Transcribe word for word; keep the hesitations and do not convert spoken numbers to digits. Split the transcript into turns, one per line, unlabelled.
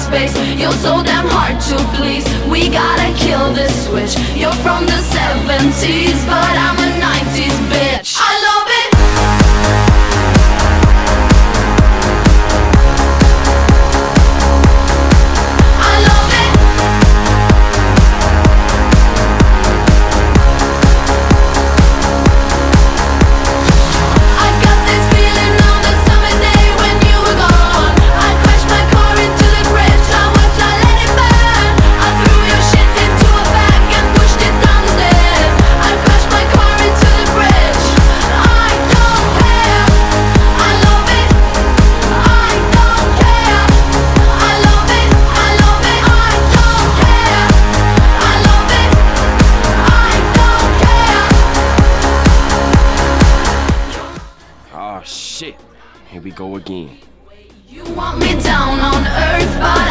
space. You're so damn hard to please. We gotta kill this switch. You're from the seventies, but I'm a nineties bitch. I love it.
Oh shit, here we go again.
You want me down on earth, but